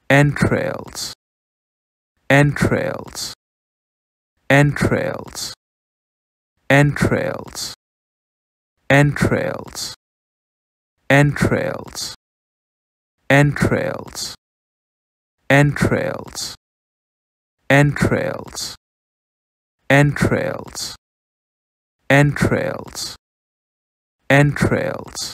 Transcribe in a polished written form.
entrails, entrails, entrails, entrails, entrails, entrails, entrails, entrails, entrails, entrails, entrails, entrails,